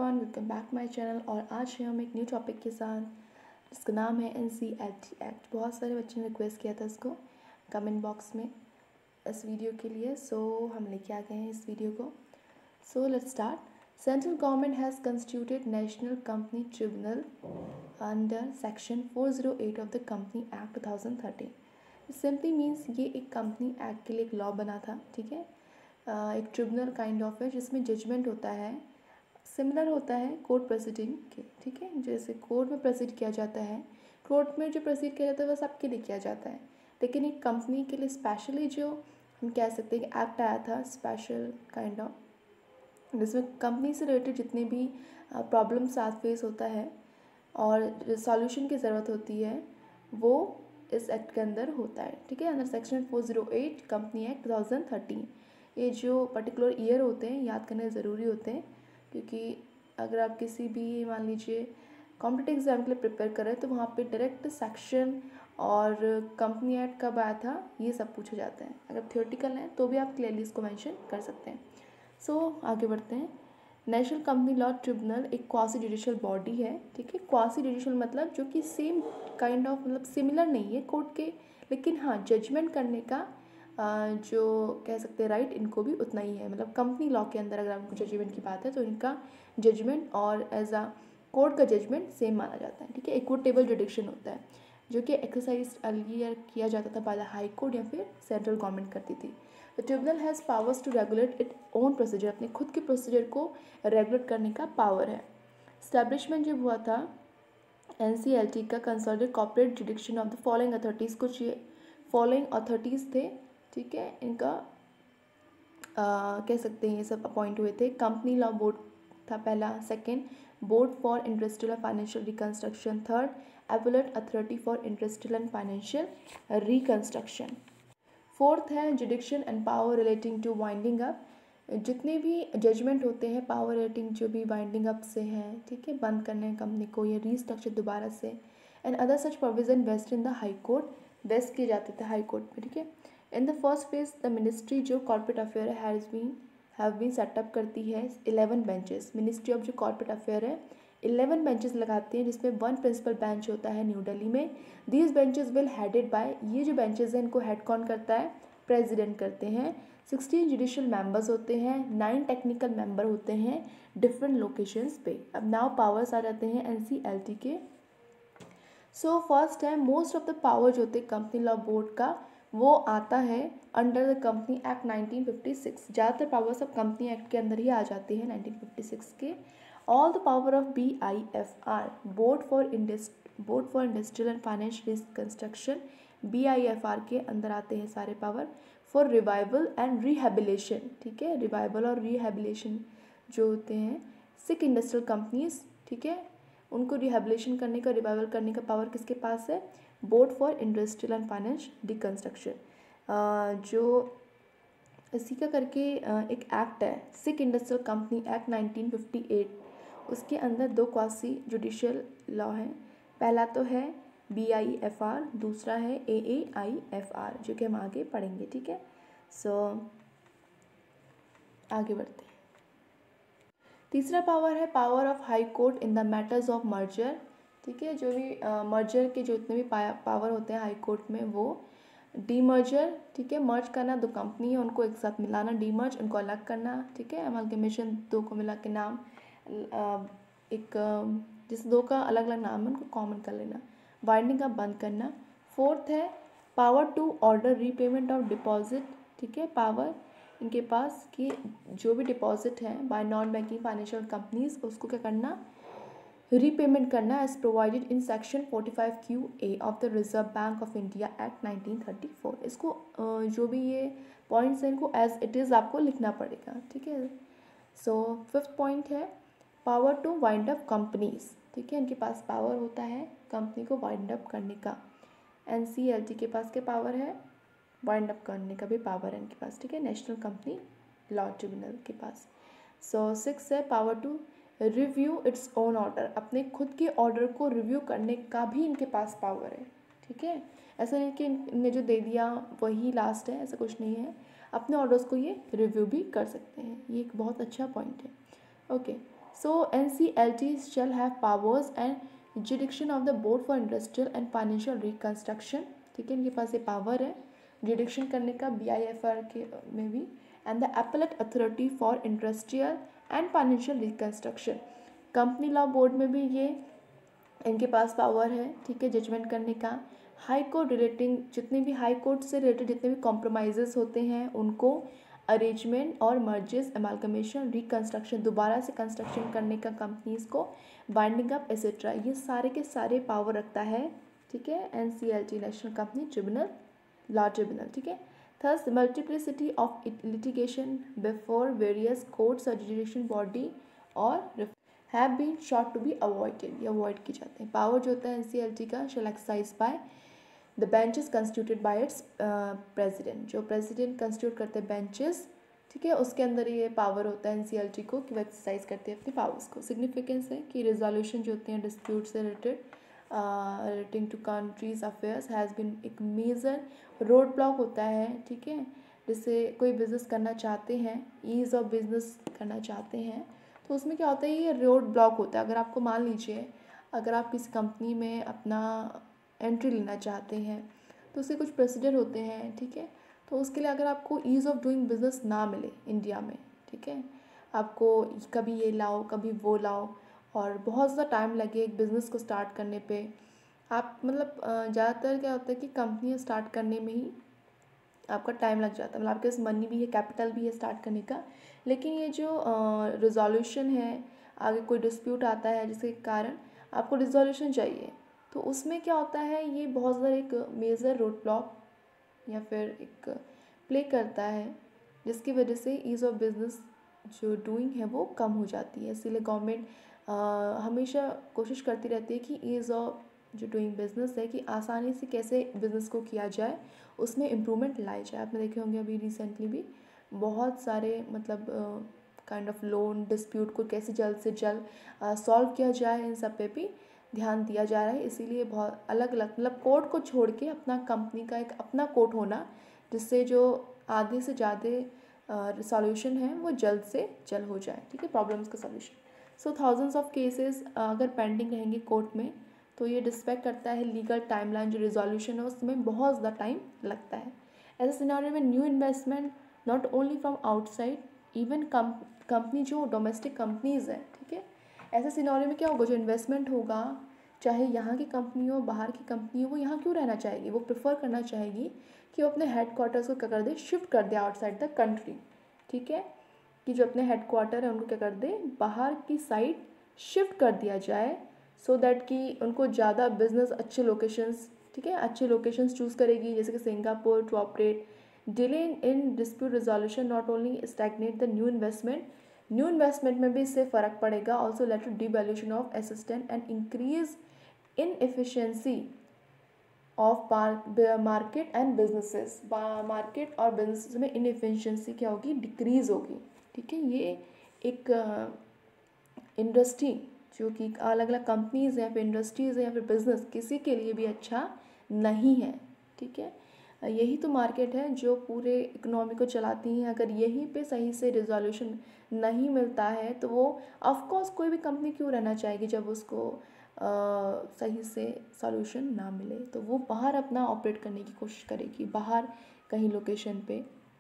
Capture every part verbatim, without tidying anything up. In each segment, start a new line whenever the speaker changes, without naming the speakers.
Everyone, welcome back my channel. और आज हम एक न्यू टॉपिक के साथ, जिसका नाम है N C L T act. बहुत सारे बच्चों ने रिक्वेस्ट किया था इसको कमेंट बॉक्स में इस वीडियो के लिए, सो so, हम लेके आ गए हैं इस वीडियो को। So let's start. Central government has constituted national company tribunal under section four zero eight of the company act two thousand thirteen. Simply means ये एक कंपनी एक्ट के लिए एक लॉ बना था, ठीक है। uh, एक ट्रिब्यूनल काइंड ऑफ है जिसमें जजमेंट होता है, सिमिलर होता है कोर्ट प्रोसीडिंग के, ठीक है। जैसे कोर्ट में प्रोसीड किया जाता है, कोर्ट में जो प्रोसीड किया जाता है वह सबके लिए किया जाता है, लेकिन एक कंपनी के लिए स्पेशली जो हम कह सकते हैं कि एक्ट आया था स्पेशल काइंड ऑफ, जिसमें कंपनी से रिलेटेड जितने भी प्रॉब्लम साथ फेस होता है और सॉल्यूशन की ज़रूरत होती है वो इस एक्ट के अंदर होता है, ठीक है। अंदर section four zero eight company act two thousand thirteen. ये जो पर्टिकुलर ईयर होते हैं याद करने ज़रूरी होते हैं, क्योंकि अगर आप किसी भी मान लीजिए कॉम्पिटिटिव एग्जाम के लिए प्रिपेयर करें तो वहाँ पे डायरेक्ट सेक्शन और कंपनी एक्ट कब आया था ये सब पूछा जाता है। अगर थियोरेटिकल है तो भी आप क्लियरली इसको मेंशन कर सकते हैं। सो so, आगे बढ़ते हैं। नेशनल कंपनी लॉ ट्रिब्यूनल एक क्वासी जुडिशियल बॉडी है, ठीक है। क्वासी जुडिशियल मतलब जो कि सेम काइंड ऑफ मतलब सिमिलर नहीं है कोर्ट के, लेकिन हाँ जजमेंट करने का जो कह सकते हैं राइट इनको भी उतना ही है। मतलब कंपनी लॉ के अंदर अगर आपको जजमेंट की बात है तो इनका जजमेंट और एज अ कोर्ट का जजमेंट सेम माना जाता है, ठीक है। इक्विटेबल जुडिक्शन होता है जो कि एक्सरसाइज अर्लियर किया जाता था बाय द हाई कोर्ट या फिर सेंट्रल गवर्नमेंट करती थी। The tribunal has powers to regulate it own procedure, अपने खुद के प्रोसीजर को रेगुलेट करने का पावर है। स्टैब्लिशमेंट जब हुआ था एन सी एल टी का consolidated corporate jurisdiction of the following authorities, कुछ ये फॉलोइंग अथॉरिटीज़ थे, ठीक है। इनका आ, कह सकते हैं ये सब अपॉइंट हुए थे। कंपनी लॉ बोर्ड था पहला, second board for industrial and financial reconstruction, third appellate authority for industrial and financial reconstruction, fourth है jurisdiction and power relating to winding up. जितने भी जजमेंट होते हैं पावर रिलेटिंग जो भी वाइंडिंग अप से हैं, ठीक है, बंद करने कंपनी को या रीस्ट्रक्चर दोबारा से, and other such provision vest in the high court, vest किए जाते थे हाई कोर्ट में, ठीक है। In the first phase the ministry जो corporate affair has been have been set up करती है इलेवन बेंचेस। मिनिस्ट्री ऑफ जो कॉर्पोरेट अफेयर है इलेवन बेंचेस लगाती हैं, जिसमें वन प्रिंसिपल बेंच होता है न्यू दिल्ली में। These benches will headed by, ये जो बेंचेस हैं इनको हेड कौन करता है, प्रेसिडेंट करते हैं। सिक्सटीन जुडिशियल मेंबर्स होते हैं, नाइन टेक्निकल मेंबर होते हैं डिफरेंट लोकेशंस पे। अब नाउ पावर्स आ जाते हैं एन सी एल टी के। सो फर्स्ट है मोस्ट ऑफ द पावर जो होते हैं कंपनी लॉ बोर्ड का वो आता है under the company act nineteen fifty six. ज़्यादातर पावर सब कंपनी एक्ट के अंदर ही आ जाती है नाइनटीन फिफ्टी सिक्स के। All the power of B I F R, board for indust board for industrial and financial construction, B I F R के अंदर आते हैं सारे power. For revival and rehabilitation, ठीक है, रिवाइवल और रिहेबिलेशन जो होते हैं सिक इंडस्ट्रियल कंपनीज, ठीक है, उनको रिहेबिलेशन करने का रिवाइवल करने का पावर किसके पास है, board for industrial and finance reconstruction. जो इसी का करके एक एक्ट है sick industrial company act nineteen fifty eight, उसके अंदर दो क्वासी जुडिशियल लॉ है। पहला तो है बी आई एफ आर, दूसरा है ए ए आई एफ आर, जो कि हम आगे पढ़ेंगे, ठीक है। सो so, आगे बढ़ते हैं। तीसरा पावर है power of high court in the matters of merger, ठीक है। जो भी मर्जर uh, के जो इतने भी पावर होते हैं हाई कोर्ट में, वो डी मर्जर, ठीक है, मर्ज करना, दो कंपनी है उनको एक साथ मिलाना, डी मर्ज उनको अलग करना, ठीक है, अमालगमेशन दो को मिला के नाम uh, एक uh, जिस दो का अलग अलग नाम है उनको कॉमन कर लेना, वाइंडिंग का बंद करना। फोर्थ है power to order repayment of deposit, ठीक है, पावर इनके पास कि जो भी डिपॉजिट है by non banking financial companies उसको क्या करना, रीपेमेंट करना as provided in section forty five Q A of the Reserve Bank of India act nineteen thirty four. इसको जो भी ये पॉइंट्स हैं इनको एज इट इज़ आपको लिखना पड़ेगा, ठीक है। सो फिफ्थ पॉइंट है power to wind up companies, ठीक है, इनके पास पावर होता है कंपनी को वाइंड अप करने का। एन सी एल टी के पास क्या पावर है, वाइंड अप करने का भी पावर है इनके पास, ठीक है, नेशनल कंपनी लॉ ट्रिब्यूनल के पास। सो सिक्स है power to review its own order, अपने खुद के ऑर्डर को रिव्यू करने का भी इनके पास पावर है, ठीक है। ऐसा नहीं कि इनने जो दे दिया वही लास्ट है, ऐसा कुछ नहीं है, अपने ऑर्डर्स को ये रिव्यू भी कर सकते हैं। ये एक बहुत अच्छा पॉइंट है, okay. So N C L T shall have powers and jurisdiction of the board for industrial and financial reconstruction. ठीक है, इनके पास ये पावर है जुडिक्शन करने का बी आई एफ आर के में भी, and the appellate authority for industrial and financial reconstruction. Company law board में भी ये इनके पास पावर है, ठीक है, जजमेंट करने का। हाई कोर्ट रिलेटिंग जितने भी हाई कोर्ट से रिलेटेड जितने भी कॉम्प्रोमाइजेस होते हैं उनको अरेंजमेंट और मर्जेस, एमालगमेशन, रिकन्स्ट्रक्शन, दोबारा से कंस्ट्रक्शन करने का कंपनीज को, बाइंडिंग अप एसेट्रा, ये सारे के सारे पावर रखता है, ठीक है, N C L T national company tribunal, law tribunal, ठीक है। Thus multiplicity of litigation before various courts और जुडिशियल बॉडी और have been sought to be avoided, ये अवॉइड की जाते हैं। पावर जो होता है एन सी एल टी का shall exercise by the benches constituted by its president, जो प्रेसिडेंट कंस्टिट्यूट करते हैं बेंचेस, ठीक है, उसके अंदर ये पावर होता है एन सी एल टी को कि वो एक्सरसाइज करते हैं अपने पावर्स को। सिग्निफिकेंस है कि रिजोल्यूशन जो होते हैं डिस्प्यूट से related relating to countries affairs has been एक मेजर रोड ब्लॉक होता है, ठीक है, जिससे कोई बिजनेस करना चाहते हैं, ईज़ ऑफ बिजनेस करना चाहते हैं, तो उसमें क्या होता है ये रोड ब्लॉक होता है। अगर आपको मान लीजिए अगर आप किसी कंपनी में अपना एंट्री लेना चाहते हैं तो उसके कुछ प्रोसीजर होते हैं, ठीक है, तो उसके लिए अगर आपको ईज़ ऑफ डूइंग बिजनेस ना मिले इंडिया में, ठीक है, आपको कभी ये लाओ कभी वो लाओ और बहुत ज़्यादा टाइम लगे एक बिज़नेस को स्टार्ट करने पे, आप मतलब ज़्यादातर क्या होता है कि कंपनी स्टार्ट करने में ही आपका टाइम लग जाता है, मतलब आपके पास मनी भी है, कैपिटल भी है स्टार्ट करने का, लेकिन ये जो रिजोल्यूशन है, आगे कोई डिस्प्यूट आता है जिसके कारण आपको रिजोल्यूशन चाहिए, तो उसमें क्या होता है ये बहुत ज़्यादा एक मेजर रोड ब्लॉक या फिर एक प्ले करता है, जिसकी वजह से ईज़ ऑफ बिज़नेस जो डूइंग है वो कम हो जाती है। इसीलिए गवर्नमेंट हमेशा कोशिश करती रहती है कि ईज़ ऑफ जो डूइंग बिज़नेस है कि आसानी से कैसे बिज़नेस को किया जाए, उसमें इम्प्रूवमेंट लाई जाए। आपने देखे होंगे अभी रिसेंटली भी बहुत सारे मतलब काइंड ऑफ लोन डिस्प्यूट को कैसे जल्द से जल्द सॉल्व किया जाए, इन सब पे भी ध्यान दिया जा रहा है। इसीलिए बहुत अलग अलग मतलब कोर्ट को छोड़ के अपना कंपनी का एक अपना कोर्ट होना, जिससे जो आधे से ज़्यादा सॉल्यूशन है वो जल्द से जल्द हो जाए, ठीक है, प्रॉब्लम्स का solution. So thousands of cases अगर पेंडिंग रहेंगे कोर्ट में तो ये डिस्पेक्ट करता है लीगल टाइमलाइन, जो रिजोल्यूशन है उसमें बहुत ज़्यादा टाइम लगता है। ऐसे सिनेरियो में new investment not only from outside, even company जो डोमेस्टिक कंपनीज है, ठीक है, ऐसे सिनेरियो में क्या होगा, जो इन्वेस्टमेंट होगा चाहे यहाँ की कंपनी हो बाहर की कंपनी हो, वो यहाँ क्यों रहना चाहेगी, वो प्रेफर करना चाहेगी कि वो अपने हेड क्वार्टर्स को क्या कर दे, शिफ्ट कर दे आउटसाइड द कंट्री, ठीक है, कि जो अपने हेड क्वार्टर है उनको क्या कर दे, बाहर की साइड शिफ्ट कर दिया जाए, सो दैट कि उनको ज़्यादा बिजनेस अच्छे लोकेशंस, ठीक है, अच्छे लोकेशंस चूज़ करेगी, जैसे कि Singapore to operate. Delay in dispute resolution not only stagnate the new investment, new investment में भी इससे फ़र्क पड़ेगा, also lead to devaluation of assistant and increase in efficiency of market and businesses, market और business में inefficiency क्या होगी, decrease होगी, ठीक है। ये एक इंडस्ट्री uh, जो कि अलग अलग कंपनीज़ हैं, फिर इंडस्ट्रीज़ हैं या फिर बिज़नेस, किसी के लिए भी अच्छा नहीं है, ठीक है। यही तो मार्केट है जो पूरे इकोनॉमी को चलाती हैं। अगर यहीं पे सही से रिजोल्यूशन नहीं मिलता है तो वो ऑफ कोर्स कोई भी कंपनी क्यों रहना चाहेगी, जब उसको आ, सही से सॉल्यूशन ना मिले तो वो बाहर अपना ऑपरेट करने की कोशिश करेगी, बाहर कहीं लोकेशन पे।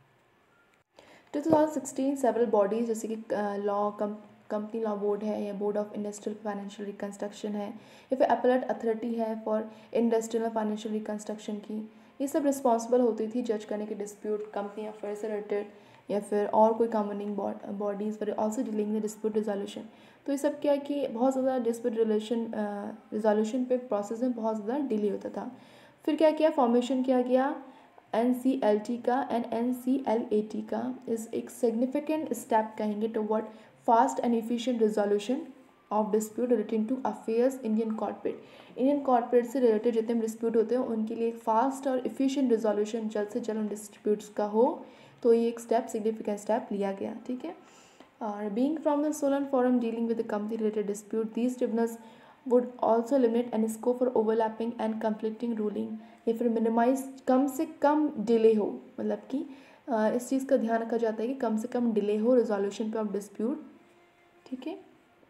Two thousand sixteen several bodies जैसे कि लॉ कंपनी लॉ बोर्ड है या board of industrial financial reconstruction है या फिर एपेलेट अथॉरिटी है फॉर इंडस्ट्रियल फाइनेंशियल रिकन्स्ट्रक्शन की, ये सब रिस्पॉन्सिबल होती थी जज करने के डिस्प्यूट कंपनी अफेयर से रिलेटेड या फिर और कोई गवर्निंग बॉडीज़ पर also dealing the dispute resolution. तो ये सब क्या है कि बहुत ज़्यादा डिस्प्यूट रिलेशन रिजोल्यूशन पे प्रोसेस में बहुत ज़्यादा डिले होता था। फिर क्या किया, फॉर्मेशन किया गया एन सी एल टी का and N C L A T का, इज़ एक सिग्निफिकेंट स्टेप कहेंगे toward fast and efficient resolution of dispute relating to affairs Indian corporate. Indian corporate से रिलेटेड जितने भी डिस्प्यूट होते हैं उनके लिए एक फास्ट और एफिशिएंट रिजोल्यूशन जल्द से जल्द उन डिस्प्यूट्स का हो, तो ये एक स्टेप सिग्निफिकेंट स्टेप लिया गया, ठीक है। और बीइंग फ्रॉम द सोलन forum dealing with the company related dispute, these tribunals would also eliminate any scope for overlapping and conflicting ruling, या फिर मिनिमाइज कम से कम डिले हो, मतलब कि इस चीज़ का ध्यान रखा जाता है कि कम से कम डिले हो रिजोल्यूशन पे ऑफ डिस्प्यूट, ठीक है।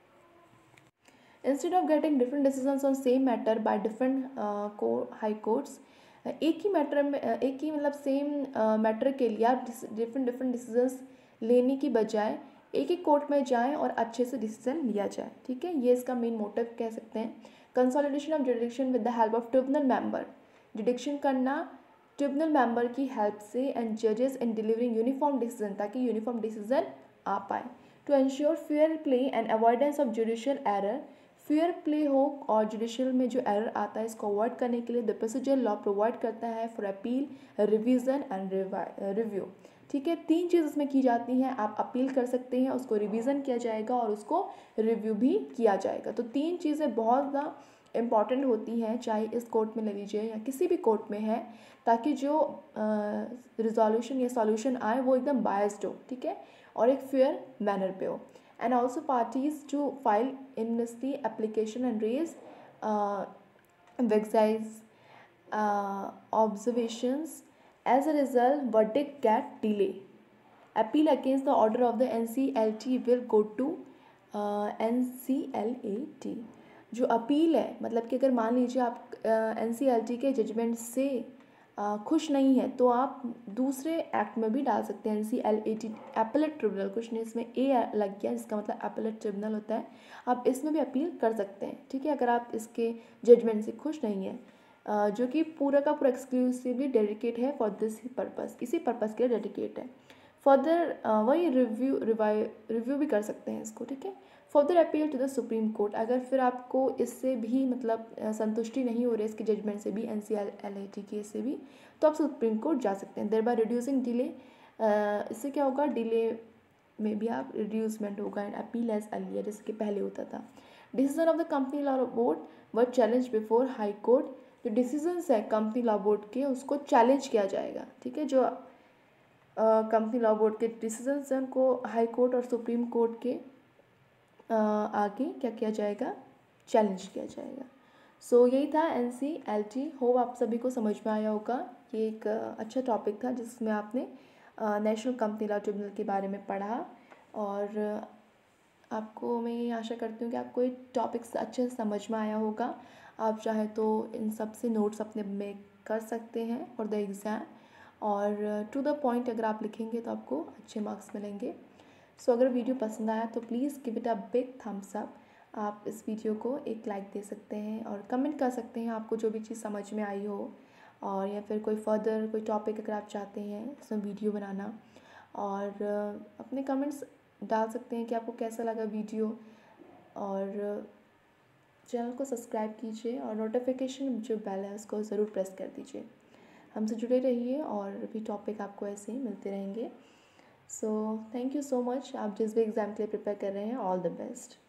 Instead of getting different decisions on same matter by different high courts, एक ही मैटर में एक ही मतलब सेम मैटर के लिए आप डिफरेंट डिफरेंट डिसीजंस लेने की बजाय एक ही कोर्ट में जाएं और अच्छे से डिसीजन लिया जाए, ठीक है। ये इसका मेन मोटिव कह सकते हैं। Consolidation of jurisdiction with the help of tribunal member, jurisdiction करना ट्रिब्यूनल मेंबर की हेल्प से एंड जजेस इन डिलीवरिंग यूनिफॉर्म डिसीजन, ताकि यूनिफॉर्म डिसीजन आ पाए। To ensure fair play and avoidance of judicial error, fair play हो और judicial में जो एरर आता है इसको अवॉइड करने के लिए द प्रोसीजर लॉ प्रोवाइड करता है for appeal, revision and review, ठीक है। तीन चीज़ इसमें की जाती हैं, आप अपील कर सकते हैं, उसको रिवीजन किया जाएगा और उसको रिव्यू भी किया जाएगा। तो तीन चीज़ें बहुत ज़्यादा इम्पॉर्टेंट होती हैं, चाहे इस कोर्ट में ले लीजिए या किसी भी कोर्ट में है, ताकि जो रिजोल्यूशन या सॉल्यूशन आए वो एकदम बायस्ड हो, ठीक है, और एक फेयर मैनर पे हो। And also parties to file amnesty application and raise वेक्साइज observations, as a result verdict get delay. Appeal against the order of the N C L T will go to uh, N C L A T. जो appeal है, मतलब कि अगर मान लीजिए आप N C L T के judgment से uh, खुश नहीं है तो आप दूसरे एक्ट में भी डाल सकते हैं, N C L A T appellate tribunal, कुछ नहीं इसमें ए लग गया जिसका मतलब एपलेट ट्रिब्यूनल होता है, आप इसमें भी अपील कर सकते हैं, ठीक है, अगर आप इसके जजमेंट से खुश नहीं हैं, Uh, जो कि पूरा का पूरा एक्सक्लूसिवली डेडिकेट है फॉर दिस पर्पस, इसी पर्पस के लिए डेडिकेट है। फर्दर uh, वही रिव्यू रिवाई रिव्यू भी कर सकते हैं इसको, ठीक है। Further appeal to the supreme court, अगर फिर आपको इससे भी मतलब uh, संतुष्टि नहीं हो रही इसके जजमेंट से भी, N C L L A T case से भी, तो आप सुप्रीम कोर्ट जा सकते हैं। देयर बाय रिड्यूसिंग डिले, इससे क्या होगा, डिले में भी आप रिड्यूसमेंट होगा एंड अपील एज अर्लियर, जैसे कि पहले होता था। Decision of the company law board were challenge before high court, जो डिसीजंस है कंपनी लॉ बोर्ड के उसको चैलेंज किया जाएगा, ठीक है। जो कंपनी लॉ बोर्ड के डिसीजंस हैं उनको हाई कोर्ट और सुप्रीम कोर्ट के uh, आगे क्या किया जाएगा, चैलेंज किया जाएगा। सो so, यही था N C L T. Hope आप सभी को समझ में आया होगा। ये एक uh, अच्छा टॉपिक था जिसमें आपने नेशनल कंपनी लॉ ट्रिब्यूनल के बारे में पढ़ा, और uh, आपको मैं ये आशा करती हूँ कि आपको ये टॉपिक्स अच्छे से समझ में आया होगा। आप चाहें तो इन सब से नोट्स अपने मेक कर सकते हैं फॉर द एग्ज़ाम, और टू द पॉइंट अगर आप लिखेंगे तो आपको अच्छे मार्क्स मिलेंगे। सो so, अगर वीडियो पसंद आया तो please give it a big thumbs up. आप इस वीडियो को एक लाइक दे सकते हैं और कमेंट कर सकते हैं आपको जो भी चीज़ समझ में आई हो, और या फिर कोई फर्दर कोई टॉपिक अगर आप चाहते हैं इसमें वीडियो बनाना, और अपने कमेंट्स डाल सकते हैं कि आपको कैसा लगा वीडियो, और चैनल को सब्सक्राइब कीजिए और नोटिफिकेशन जो बेल है उसको ज़रूर प्रेस कर दीजिए। हमसे जुड़े रहिए और भी टॉपिक आपको ऐसे ही मिलते रहेंगे। So thank you so much. आप जिस भी एग्ज़ाम के लिए प्रिपेयर कर रहे हैं, ऑल द बेस्ट।